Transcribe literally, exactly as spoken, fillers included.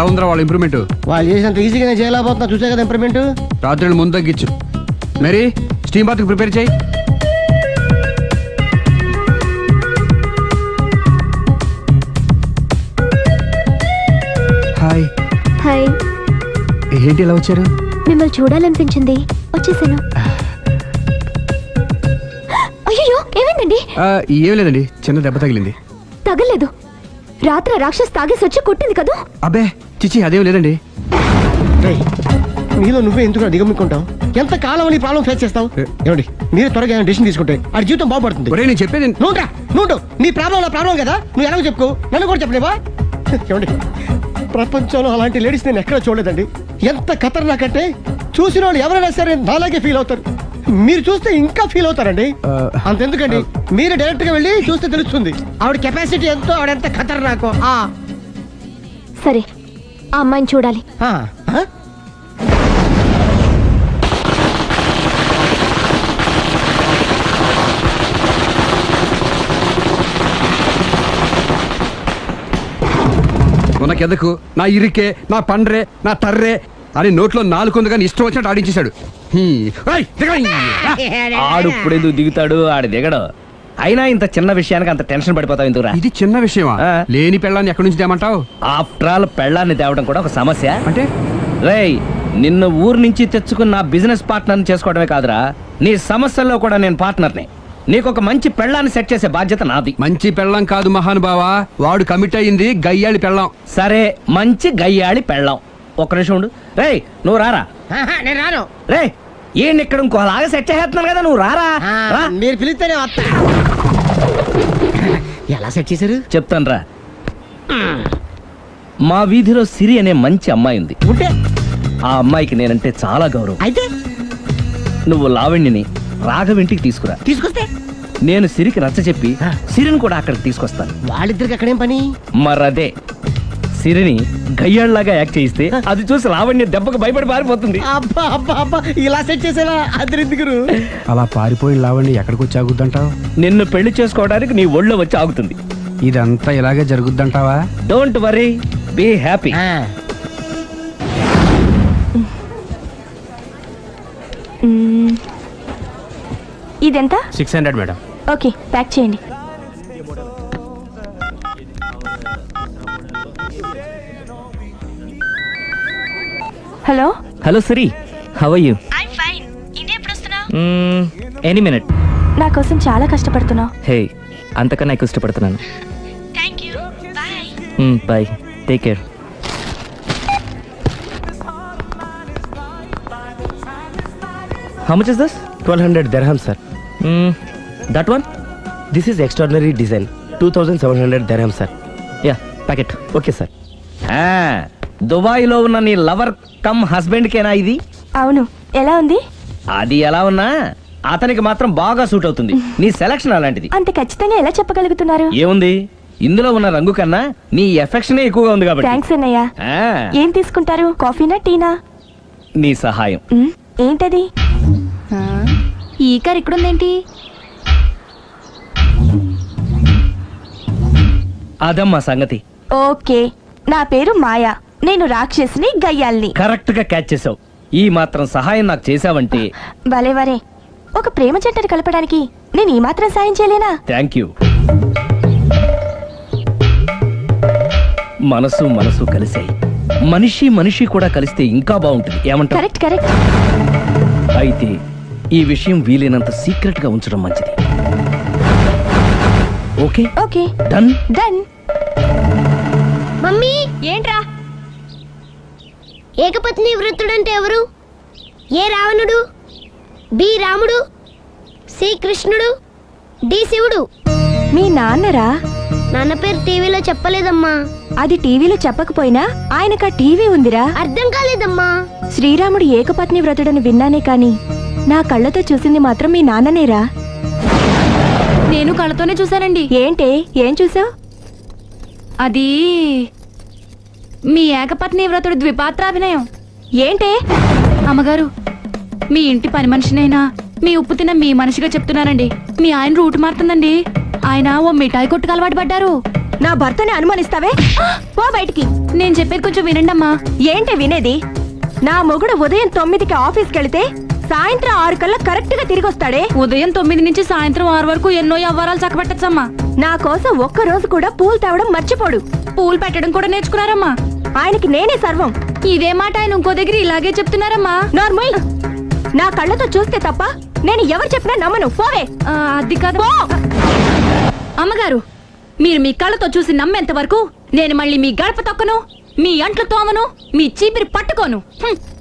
ఎలా ఉందిరా వాళ్ళ ఇంప్రూవ్మెంట్? వాళ్ళు చేసినంత ఈజీగానే చేయలేకపోతున్నా, చూసే కదా ఇంప్రూవ్మెంట్. రాత్రి ముందు తగ్గించు. మరి స్టీమ్ బాత్ ప్రిపేర్ చేయి. హాయ్. హాయ్. ఏంటి ఎలా వచ్చారు? మిమ్మల్ని చూడాలనిపించింది, వచ్చేసాను. అయ్యో ఏమైందండి? ఏం లేదండి, చిన్న దెబ్బ తగిలింది. తగలేదు, రాత్రి రాక్షస్ తాగేసి వచ్చి కొట్టింది కదా. అబ్బే చిచి అదేం లేదండి. నీలో నువ్వే ఎందుకు దిగమ్ముకుంటావు? ఎంత కాలం నీ ప్రాబ్లం ఫేస్ చేస్తావు? ఏమండి మీరు త్వరగా డిసిషన్ తీసుకుంటే ఆడి జీవితం బాగుపడుతుంది. నేను చెప్పేది నువ్వు నువ్వు నీ ప్రాబ్లం నా ప్రాబ్లం కదా, నువ్వు ఎలాగో చెప్పుకో, నన్ను కూడా చెప్పలేవా? ఏమండి ప్రపంచంలో అలాంటి లేడీస్ నేను ఎక్కడ చూడలేదండి. ఎంత ఖతర్నాకంటే చూసిన వాళ్ళు ఎవరైనా సరే నాలాగే ఫీల్ అవుతారు. మీరు చూస్తే ఇంకా ఫీల్ అవుతారండి. అంతెందుకండి, మీరు డైరెక్ట్ గా వెళ్ళి చూస్తే తెలుస్తుంది ఆవిడ కెపాసిటీ ఎంతో, ఆవిడ ఎంత ఖతర్నాకో. సరే ఆ అమ్మాయిని చూడాలి. మనకెదకు నా ఇరికే, నా పండ్రే, నా తర్రే అని నోట్లో నాలుగు కానీ ఇష్టం వచ్చినట్టు ఆడించేశాడు. ఆడు ఇప్పుడు ఎందుకు దిగుతాడు, ఆడు దిగడు. అయినా ఇంత చిన్న విషయానికి అంత టెన్షన్ పడిపోతావు ఎందుకురా? ఇది చిన్న విషయమా? లేని పెళ్ళాన్ని ఎక్కడి నుంచి తేమంటావు? ఆఫ్టర్ ఆల్ పెళ్ళాన్ని తేవడం కూడా ఒక సమస్య అంటే? రేయ్ నిన్ను ఊరు నుంచి తెచ్చుకున్న నా బిజినెస్ పార్ట్నర్ని చేసుకోవడమే కాదురా, నీ సమస్యల్లో కూడా నేను పార్ట్నర్ని. నీకు ఒక మంచి పెళ్ళాన్ని సెట్ చేసే బాధ్యత నాది. మంచి పెళ్ళం కాదు మహానుభావా, వాడు కమిట్ అయ్యింది గయ్యాళి పెళ్ళం. సరే మంచి గయ్యాళి పెళ్ళం. ఒక్క నిమిషం ఉండు. రేయ్ నువ్వు రారా. నేను రాను. రే ఏంటి ఇక్కడ ఇంకోలాగా సెట్ చేస్తున్నాను కదా, నువ్వు రారా. మీరు పిలిస్తేనే వస్తా. ఎలా సెట్ చేశారు చెప్తాను రా. మా వీధిలో సిరి అనే మంచి అమ్మాయి ఉంది. ఉంటే ఆ అమ్మాయికి నేనంటే చాలా గౌరవం. అయితే నువ్వు లావణ్యని రాఘవింటికి తీసుకురా. తీసుకొస్తే నేను సిరికి నచ్చ చెప్పి సిరిని కూడా అక్కడికి తీసుకొస్తాను. వాళ్ళిద్దరికి అక్కడేం పని? మరదే సిరిని గయ్యాళ్ళలాగా యాక్ట్ చేయిస్తే అది చూసి లావణ్య దెబ్బకు భయపడి పారిపోతుంది. అబ్బా అబ్బా అబ్బా ఇలా సెట్ చేసేలా అద్దరెందుకు? అలా పారిపోయిన లావణ్య ఎక్కడికి వచ్చి ఆగుద్దంటావు? నిన్ను పెళ్లి చేసుకోవడానికి నీ ఒళ్ళో వచ్చి ఆగుతుంది. ఇదంతా ఇలాగే జరుగుద్దంటావా? Don't worry, be happy. ఇదెంత? Six hundred madam. Okay pack చేయండి. Hello hello Siri, how are you? I am fine. India ఎప్పుడు వస్తున్నావు? Any minute. నా కోసం చాలా కష్టపడుతున్నావు. హే అంతకన్నా ఎక్కువ ఇష్టపడుతున్నాను. Thank you. Bye. Bye, take care. How much is this? twelve hundred dirham, sir. Mm, that one? This is extraordinary design. two thousand seven hundred dirham, sir. Yeah, pack it. Okay, sir. Ah, Dubai లో ఉన్న నీ lover come husband కేనా ఇది? అవును. ఎలా ఉంది? అది ఎలా ఉన్నా అతనికి మాత్రం బాగా సూట్ అవుతుంది. నీ సెలక్షన్ అలాంటిది. అంత ఖచ్చితంగా ఎలా చెప్పగలుగుతున్నారు? ఏముంది, ఇందులో ఉన్న రంగు కన్నా నీ ఎఫెక్షనే ఎక్కువగా ఉంది కాబట్టి. థాంక్స్ అన్నయ్య. ఏం తీసుకుంటారు, కాఫీనా టీనా? నీ సహాయం. ఏంటది? ఈ కార్ ఇక్కడుందేంటి? అదమ్మా సంగతి. ఓకే, నా పేరు మాయా. నేను రాక్షసిని, గయ్యాల్ని. కరెక్ట్ గా క్యాచ్ చేసావు. ఈ మాత్రం సహాయం నాకు చేసావంటే. భలే వరే, ఒక ప్రేమ జంటను కలపడానికి నేను ఈ మాత్రం సాయం చేయలేనా? Thank you. మనసు మనసు కలిసాయి, మనిషి మనిషి కూడా కలిస్తే ఇంకా బాగుంటుంది. ఏమంటావు? Correct correct. అయితే ఈ విషయం వీలైనంత సీక్రెట్ గా ఉంచడం మంచిది. Okay okay, done done. Mummy ఏంట్రా? ఏకపత్ని వృత్తుడంటే ఎవరు? ఏ రావణుడు, బి రాముడు, సి కృష్ణుడు, డి శివుడు. మీ నాన్నరా? నాన్న పేరు టీవీలో చెప్పలేదమ్మా. అది టీవీలో చెప్పకపోయినా ఆయనకా టీవీ ఉందిరా. అర్థం కాలేదమ్మా. శ్రీరాముడు ఏకపత్ని వ్రతుడని విన్నానే కాని నా కళ్ళతో చూసింది మాత్రం మీ నాన్ననేరా. నేను కళ్ళతోనే చూశానండి. ఏంటే, ఏం చూసావు? అది మీ ఏకపత్ని వ్రతుడు ద్విపాత్రాభినయం. ఏంటే? అమ్మగారు, మీ ఇంటి పని మనిషినైనా మీ ఉప్పు తిన్న మీ మనిషిగా చెప్తున్నానండి. మీ ఆయన రూట్ మారుతుందండి. ఆయన ఓ మిఠాయి కొట్టుకు అలవాటు పడ్డారు. నా భర్తని అనుమానిస్తావే? పో బయటికి. నేను చెప్పేది కొంచెం వినండమ్మా. ఏంటి వినేది? నా మొగుడు ఉదయం తొమ్మిదికి ఆఫీస్కి వెళితే సాయంత్రం ఆరు కల్లా కరెక్ట్ గా తిరిగి వస్తాడే. ఉదయం తొమ్మిది నుంచి సాయంత్రం ఆరు వరకు ఎన్నో వ్యవహారాలు చక్కబెట్టచ్చమ్మా. నా కోసం ఒక్క రోజు కూడా పూలు తేవడం మర్చిపోడు. పూలు పెట్టడం కూడా నేర్చుకున్నారమ్మా. ఆయనకి నేనే సర్వం. ఇదే మాట ఆయన ఇంకో దగ్గర ఇలాగే చెప్తున్నారమ్మా. నార్మల్. నా కళ్ళతో చూస్తే తప్ప నేను ఎవరు చెప్పినా నమ్మను. పోవే. ఆ, అది కాదు అమ్మగారు. మీరు మీ కళ్ళతో చూసి నమ్మేంత వరకు నేను మళ్ళీ మీ గడప తొక్కను, మీ అంట్లు తోమను, మీ చీపిరి పట్టుకోను. హ్మ్.